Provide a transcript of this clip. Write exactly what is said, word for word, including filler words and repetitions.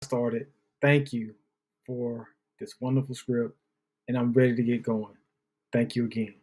started. Thank you for this wonderful script, and I'm ready to get going. Thank you again.